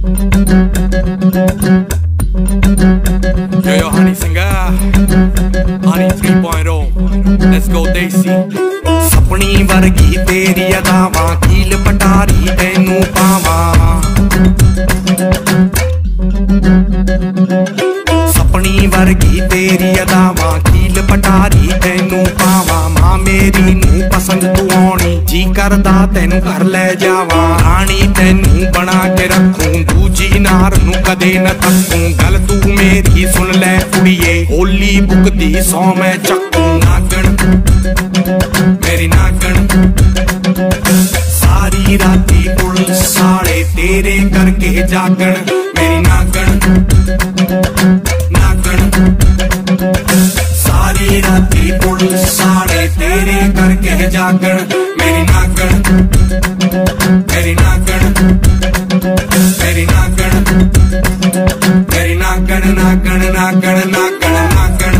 Yo, Honey Singer, Honey 3.0, let's go Desi। सपनी वर्गी तेरी अदावां कील पटारी तैनू पावां। सपनी वर्गी तेरी अदावां कील पटारी तैनू पावां। मां मेरी नू पसंद तू आउणी, जी करदा तैनू घर ले जावां। राणी तैनू बना के रखूं, दूजी नार नू कदे न तकूं। गल तू मेरी सुन ले कुड़िए, होली बुकदी सौ मैं चक्कूं। नागण मेरी नागण, सारी राती पुलिस साड़े तेरे करके जागण। मेरी नागण नागण, सारी राती पुलिस साड़े तेरे करके जागण। मेरी नागण मेरी नागण मेरी नागण मेरी नागण नागण नागण नागण नागण।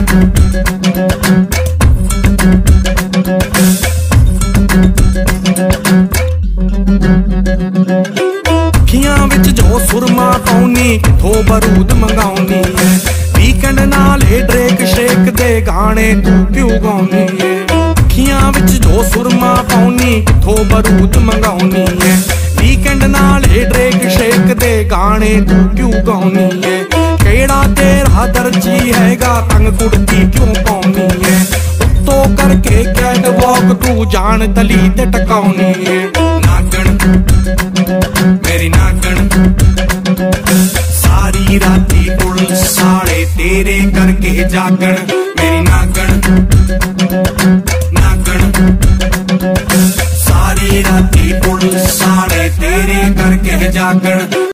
अखियां विच जो सुरमा पाउनी, किथों बरूद मंगाउनी है। वीकेंड नाले ड्रेक शेक दे गाने तू क्यों गाउनी है। अखियां विच जो सुरमा पाउनी, किथों बरूद मंगाउनी है। वीकेंड नाले ड्रेक शेक दे गाने तू क्यों गाउनी है। केड़ा तेरा दर्जी हैगा, तंग कुड़ती क्यों पाउनी है। उत्तों करके कैट वॉक तू जान तली ते टकाउनी है। नागण मेरी नागण, सारी राती पुलिस साड़े तेरे करके जागण। मेरी नागण नागण, सारी राती पुलिस साड़े तेरे करके जागण।